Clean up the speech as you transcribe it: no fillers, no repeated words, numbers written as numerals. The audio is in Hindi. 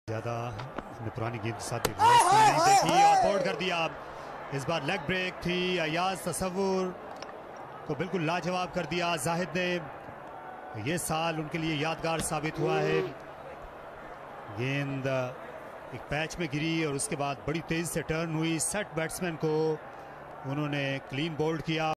ज्यादा पुरानी गेंद के साथ नहीं देखी और बोल्ड कर दिया। इस बार लेग ब्रेक थी। अयाज तसव्वुर को बिल्कुल लाजवाब कर दिया जाहिद ने। ये साल उनके लिए यादगार साबित हुआ है। गेंद एक पैच में गिरी और उसके बाद बड़ी तेज से टर्न हुई। सेट बैट्समैन को उन्होंने क्लीन बोल्ड किया।